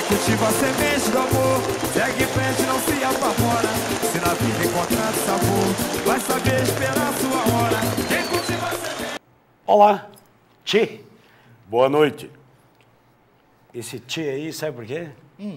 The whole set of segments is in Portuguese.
cultiva a semente do amor. Segue em frente, não se apavora. Se na vida encontrar sabor, vai saber esperar a sua hora. Quem cultiva a semente... Olá, tchê, boa noite. Esse tchê aí, sabe por quê?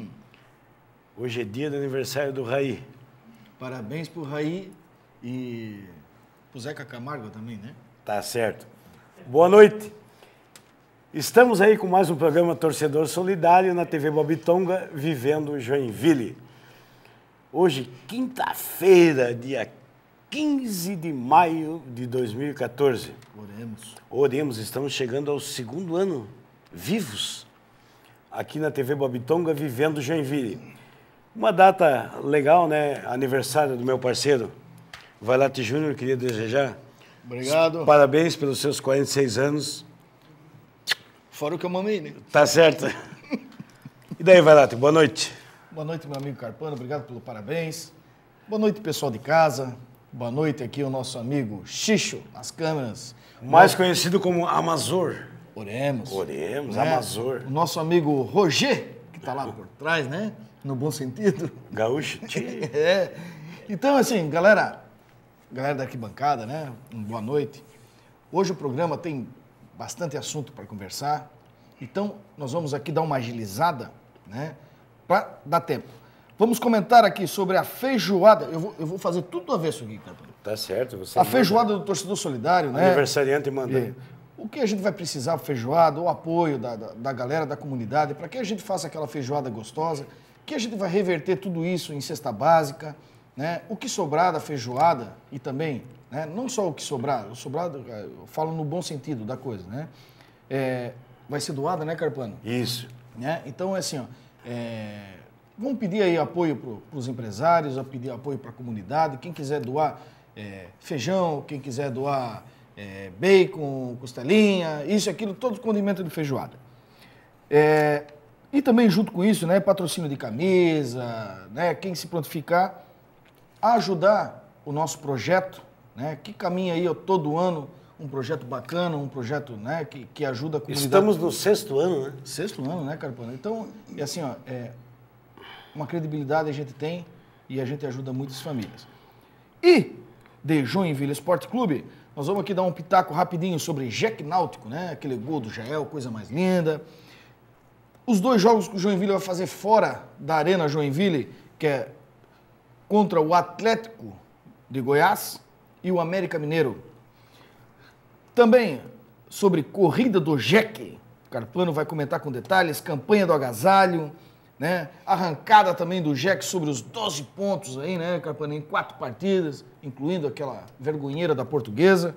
Hoje é dia do aniversário do Raí. Parabéns pro Raí e pro Zeca Camargo também, né? Tá certo. Boa noite. Estamos aí com mais um programa Torcedor Solidário na TV Bobitonga, vivendo Joinville. Hoje, quinta-feira, dia 15 de maio de 2014. Oremos, estamos chegando ao segundo ano vivos aqui na TV Bobitonga, vivendo Joinville. Uma data legal, né? Aniversário do meu parceiro, Vailate Júnior, queria desejar. Obrigado. Parabéns pelos seus 46 anos. Fora o que eu mamei, né? Tá certo. E daí, Vailate, boa noite. Boa noite, meu amigo Carpano, obrigado pelo parabéns. Boa noite, pessoal de casa. Boa noite aqui o nosso amigo Xixo, nas câmeras. Mais conhecido como Amazor. Oremos. Oremos, né? Amazor. O nosso amigo Roger, que tá lá por trás, né? No bom sentido. Gaúcho. É. Então, assim, galera da arquibancada, né? Boa noite. Hoje o programa tem bastante assunto para conversar. Então, nós vamos aqui dar uma agilizada, né? Para dar tempo. Vamos comentar aqui sobre a feijoada. Eu vou fazer tudo do avesso aqui, Carpano. Tá certo. Você A feijoada do Torcedor Solidário, né? Aniversariante manda. O que a gente vai precisar para feijoada, o apoio da galera, da comunidade, para que a gente faça aquela feijoada gostosa, que a gente vai reverter tudo isso em cesta básica, né? O que sobrar da feijoada e também, né? Não só o que sobrar, o sobrado, eu falo no bom sentido da coisa, né? Vai ser doada, né, Carpano? Isso. Né? Então, é assim, ó, vamos pedir aí apoio para os empresários, a pedir apoio para a comunidade, quem quiser doar feijão, quem quiser doar bacon, costelinha, isso e aquilo, todo condimento de feijoada. E também junto com isso, né, patrocínio de camisa, né, quem se prontificar a ajudar o nosso projeto, né, que caminha aí ó, todo ano, um projeto bacana, um projeto, né, que ajuda a comunidade. Estamos no 6º ano, né? 6º ano, né, Carpano? Então, é assim, ó, uma credibilidade a gente tem e a gente ajuda muitas famílias. E de Joinville Esporte Clube, nós vamos aqui dar um pitaco rapidinho sobre Jack Náutico, né? Aquele gol do Jael, coisa mais linda. Os 2 jogos que o Joinville vai fazer fora da Arena Joinville, que é contra o Atlético de Goiás e o América Mineiro. Também sobre corrida do Jack, Carpano vai comentar com detalhes, campanha do agasalho, né? Arrancada também do Jack sobre os 12 pontos aí, né, Carpano, em 4 partidas, incluindo aquela vergonheira da Portuguesa.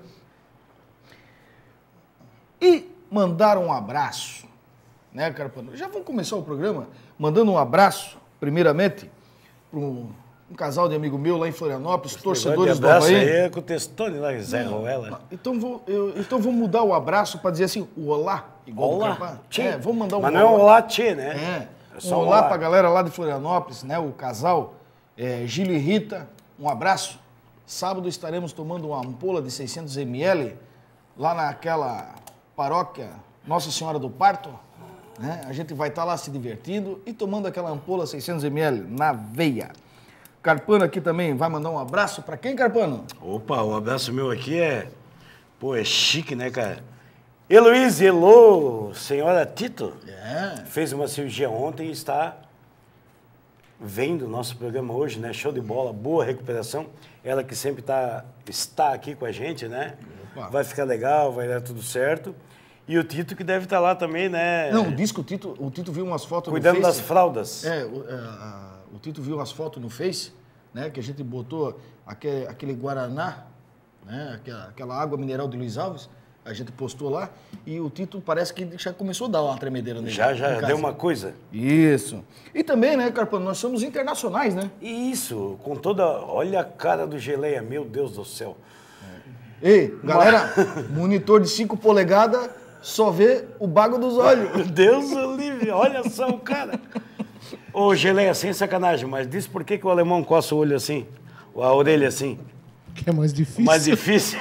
E mandar um abraço, né, Carpano? Já vamos começar o programa mandando um abraço, primeiramente, para um casal de amigo meu lá em Florianópolis, torcedores do Havaí. Aí é com o Testone lá, Zé Ruela. Então vou mudar o abraço para dizer assim, o olá, igual olá, do Carpano. Vamos mandar um mas não é um olá, tchê, né? Um olá para a galera lá de Florianópolis, né? O casal Gílio e Rita, um abraço. Sábado estaremos tomando uma ampola de 600 ml lá naquela paróquia Nossa Senhora do Parto, né? A gente vai estar lá se divertindo e tomando aquela ampola 600 ml na veia. Carpano aqui também vai mandar um abraço para quem, Carpano? Opa, o abraço meu aqui é chique, né, cara? Heloísa, Elô, senhora Tito, fez uma cirurgia ontem e está vendo o nosso programa hoje, né? Show de bola, boa recuperação. Ela que sempre está aqui com a gente, né? Opa. Vai ficar legal, vai dar tudo certo. E o Tito que deve estar lá também, né? Não, diz que o Tito viu umas fotos cuidando no Face. das fraldas. O Tito viu umas fotos no Face, né? Que a gente botou aquele Guaraná, né? Aquela água mineral de Luiz Alves. A gente postou lá e o Tito parece que já começou a dar uma tremedeira nele. Já deu uma coisa. Isso. E também, né, Carpano, nós somos internacionais, né? Isso, com toda... Olha a cara do Geleia, meu Deus do céu. Ei, galera, monitor de 5 polegadas só vê o bago dos olhos. Deus o livre, olha só o cara. Ô, Geleia, sem sacanagem, mas diz por que o alemão coça o olho assim, a orelha assim? Que é mais difícil. Mais difícil?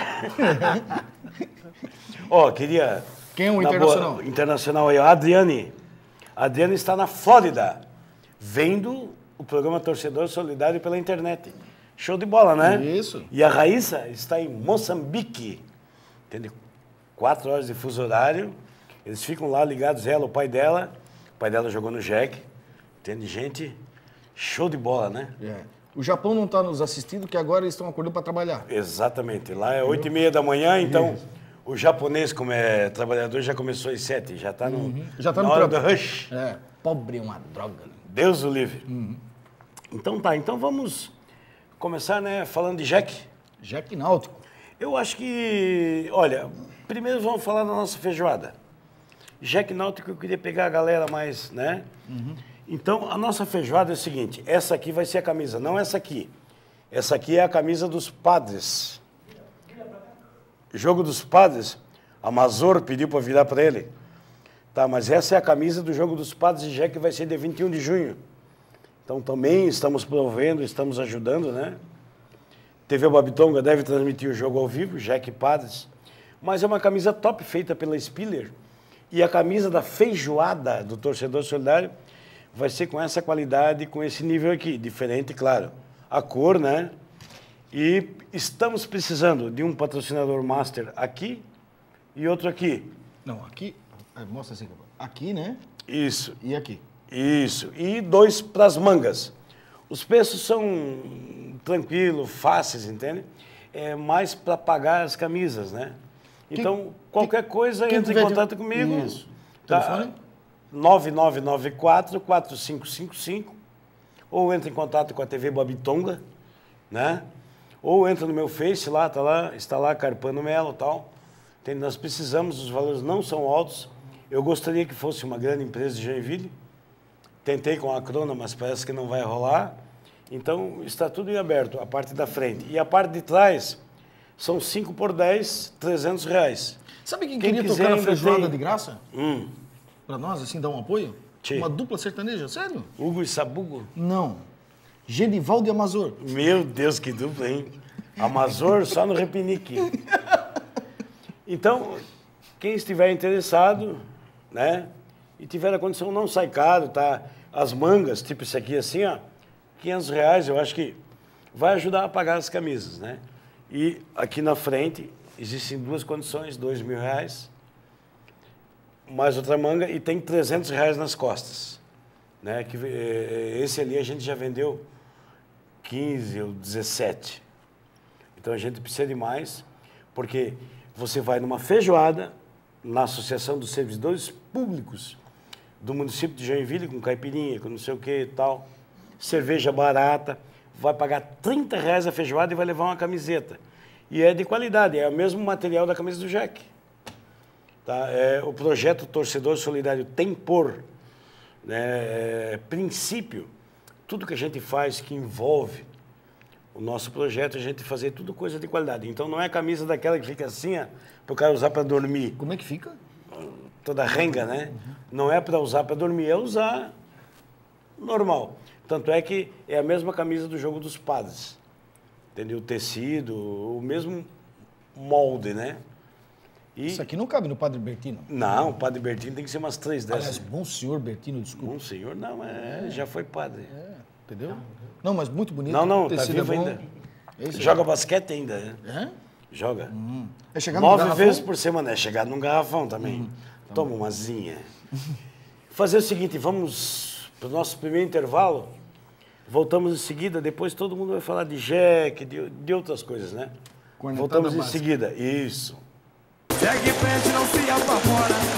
Ó, queria... Quem é o internacional? Internacional aí, a A Adriana está na Flórida, vendo o programa Torcedor Solidário pela internet. Show de bola, né? Isso. E a Raíssa está em Moçambique. Entende? 4 horas de fuso horário. Eles ficam lá ligados, ela, o pai dela. O pai dela jogou no Jack. Entende, gente? Show de bola, né? É. O Japão não está nos assistindo, que agora eles estão acordando para trabalhar. Exatamente. Lá é 8h30 da manhã, então o japonês, como é trabalhador, já começou às 7. Já está Já tá na no hora do trampo. rush. É. Pobre é uma droga. Deus o livre. Então tá, então vamos começar, né, falando de Jack. Jack Náutico. Eu acho que, olha, primeiro vamos falar da nossa feijoada. Jack Náutico, eu queria pegar a galera mais, né? Então, a nossa feijoada é o seguinte, essa aqui vai ser a camisa, não essa aqui. Essa aqui é a camisa dos padres. Jogo dos padres, a Mazor pediu para virar para ele. Tá, mas essa é a camisa do Jogo dos Padres de Jack, que vai ser dia 21 de junho. Então, também estamos provendo, estamos ajudando, né? TV Babitonga deve transmitir o jogo ao vivo, Jack Padres. Mas é uma camisa top, feita pela Spiller. E a camisa da feijoada do Torcedor Solidário vai ser com essa qualidade, com esse nível aqui. Diferente, claro. A cor, né? E estamos precisando de um patrocinador master aqui e outro aqui. Não, aqui... Mostra assim. Aqui, né? Isso. E aqui. Isso. E 2 para as mangas. Os preços são tranquilos, fáceis, entende? É mais para pagar as camisas, né? Então, qualquer coisa, quem entre em tiver contato comigo. Isso. Tá? Telefone? 9994-4555 ou entre em contato com a TV Babitonga, né? Ou entra no meu Face, lá, está lá, Carpano Melo e tal. Entende? Nós precisamos, os valores não são altos. Eu gostaria que fosse uma grande empresa de Joinville. Tentei com a Crona, mas parece que não vai rolar. Então, está tudo em aberto, a parte da frente. E a parte de trás são 5 por 10, R$300. Sabe quem Quem queria quiser tocar na ainda feijoada tem. de graça? Pra nós, assim, dar um apoio? Tchê. Uma dupla sertaneja, sério? Hugo e Sabugo? Não. Genivaldo e Amazor. Meu Deus, que dupla, hein? Amazor só no repinique. Então, quem estiver interessado, né? E tiver a condição, não sai caro, tá? As mangas, tipo isso aqui assim, ó, R$500, eu acho que vai ajudar a pagar as camisas, né? E aqui na frente existem 2 condições, R$2.000, mais outra manga e tem R$300 nas costas, né? Que esse ali a gente já vendeu 15 ou 17. Então a gente precisa de mais, porque você vai numa feijoada na Associação dos Servidores Públicos do município de Joinville, com caipirinha, com não sei o que e tal, cerveja barata, vai pagar R$30 a feijoada e vai levar uma camiseta. E é de qualidade, é o mesmo material da camisa do Jack. Tá? O projeto Torcedor Solidário tem por princípio, tudo que a gente faz que envolve o nosso projeto, a gente fazer tudo coisa de qualidade. Então não é camisa daquela que fica assim, para o cara usar para dormir. Como é que fica? Toda renga, né? Não é para usar para dormir, é usar normal. Tanto é que é a mesma camisa do Jogo dos Padres. Entendeu? O tecido, o mesmo molde, né? E... Isso aqui não cabe no Padre Bertino. Não, o Padre Bertino tem que ser umas 3 dessas. Aliás, bom senhor Bertino, desculpa. Bom senhor, não, já foi padre. Entendeu? Não, mas muito bonito. Não, o tá tecido vivo é bom. ainda. Esse Joga basquete ainda, né? É? Joga. É chegar no 9 garrafão? vezes por semana, é chegar num garrafão também. Toma uma zinha. Fazer o seguinte, vamos para o nosso primeiro intervalo, voltamos em seguida, depois todo mundo vai falar de Jack, de outras coisas, né? Cornetada Voltamos em básica. seguida, isso. Segue em frente, não se apavora.